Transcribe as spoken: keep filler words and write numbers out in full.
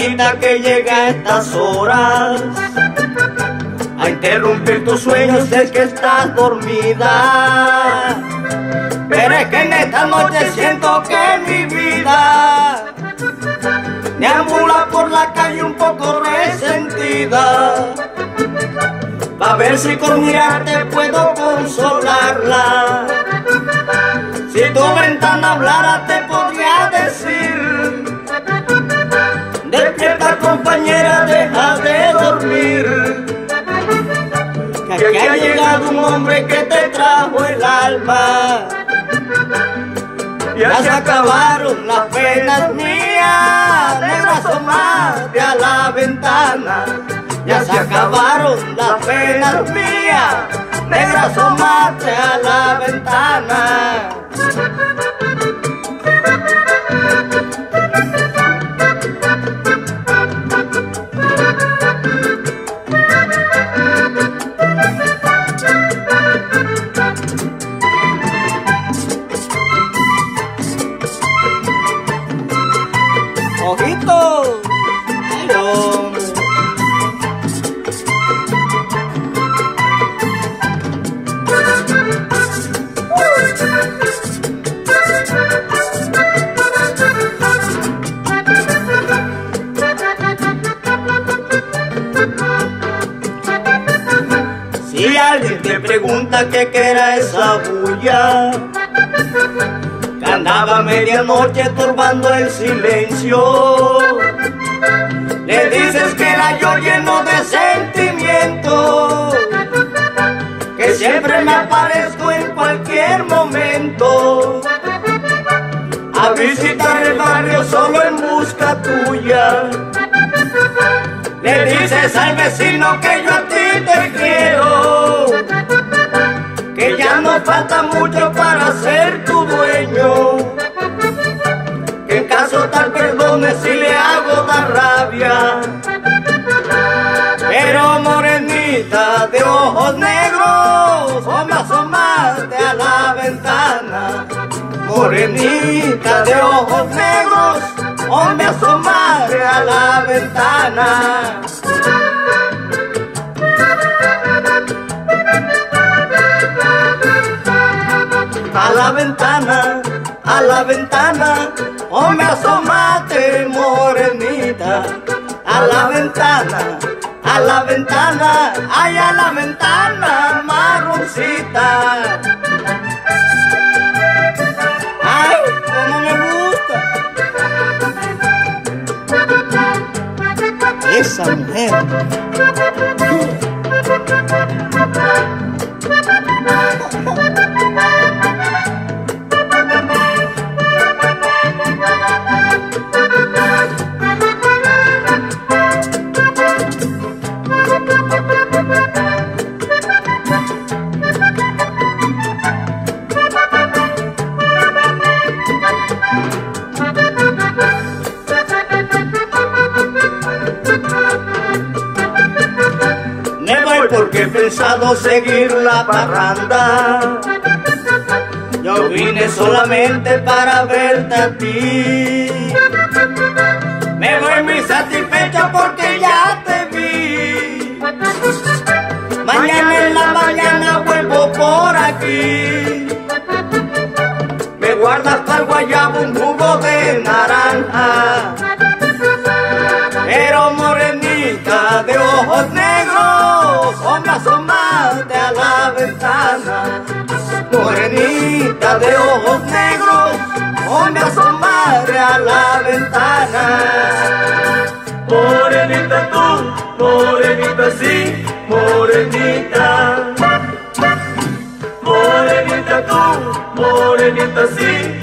morenita que llega a estas horas a interrumpir tus sueños es que estás dormida. Pero es que en esta noche siento que mi vida deambula por la calle un poco resentida, pa' ver si con mirarte puedo consolarla. Si tu ventana hablara te podría decir: despierta compañera, deja de dormir, que aquí ha llegado un hombre que te trajo el alma. Ya se acabaron las penas mías, negra, asómate a la ventana. Ya se acabaron las penas mías, negra, asómate a la ventana. ¡Ojito! ¡Ay, hombre! Si alguien te pregunta qué era esa bulla que andaba a medianoche turbando el silencio, le dices que era yo lleno de sentimiento, que siempre me aparezco en cualquier momento a visitar el barrio solo en busca tuya. Le dices al vecino que yo a ti te quiero, que ya no falta mucho para ser tu dueño, que en caso tal perdone si le hago dar rabia. Pero morenita de ojos negros, o me asomaste a la ventana. Morenita de ojos negros, o me asomaste a la ventana. A la ventana, a la ventana, o me asomate, morenita. A la ventana, a la ventana, ay, a la ventana, marroncita. Ay, cómo me gusta esa mujer. Porque he pensado seguir la parranda. Yo vine solamente para verte a ti. Me voy muy satisfecho porque ya te vi. Mañana en la mañana vuelvo por aquí. Me guardas para el guayabo un jugo de naranja. Pero morenita de ojos negros, o me asomaste a la ventana. Morenita de ojos negros, o me asomaste a la ventana. Morenita tú, morenita sí, morenita. Morenita tú, morenita sí,